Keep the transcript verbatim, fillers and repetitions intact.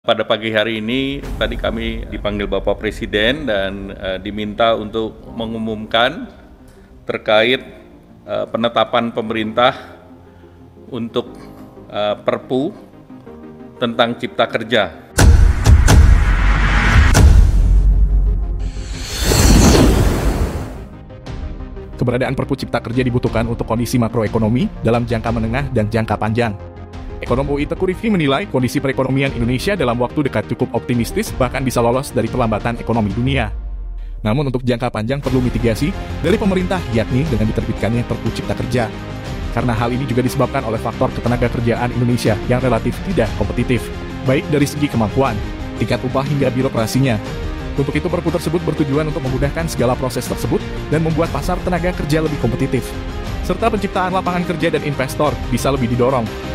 Pada pagi hari ini, tadi kami dipanggil Bapak Presiden dan uh, diminta untuk mengumumkan terkait uh, penetapan pemerintah untuk uh, Perpu tentang Cipta Kerja. Keberadaan Perpu Cipta Kerja dibutuhkan untuk kondisi makroekonomi dalam jangka menengah dan jangka panjang. Ekonom U I Teuku Rifki menilai kondisi perekonomian Indonesia dalam waktu dekat cukup optimistis, bahkan bisa lolos dari perlambatan ekonomi dunia. Namun untuk jangka panjang perlu mitigasi dari pemerintah, yakni dengan diterbitkannya Perpu Cipta Kerja. Karena hal ini juga disebabkan oleh faktor ketenagakerjaan Indonesia yang relatif tidak kompetitif, baik dari segi kemampuan, tingkat upah hingga birokrasinya. Untuk itu Perpu tersebut bertujuan untuk memudahkan segala proses tersebut dan membuat pasar tenaga kerja lebih kompetitif, serta penciptaan lapangan kerja dan investor bisa lebih didorong.